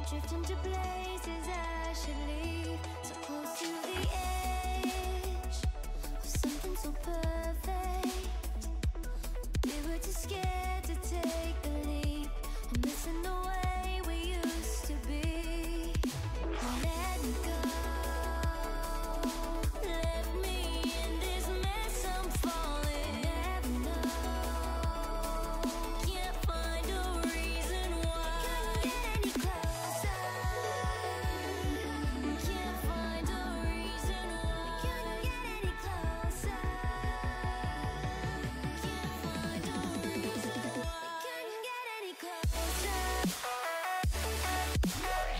drifting to places I should leave, so close to the edge of something so perfect. We were too scared to take the leap. I'm missing the way we used to be. Let me go, left me in this mess I'm falling. Never know, can't find a reason why. Couldn't get any closer, can't find a reason why. Couldn't get any closer, can't find a reason why. Couldn't get any closer.